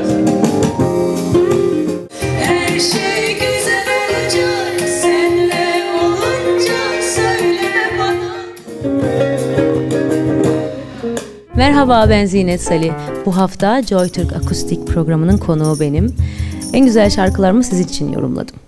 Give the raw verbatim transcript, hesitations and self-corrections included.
Her şey güzel olacak, senle olunca söyle bana. Merhaba, ben Zinet Salih. Bu hafta Joy Türk Akustik programının konuğu benim. En güzel şarkılarımı sizin için yorumladım.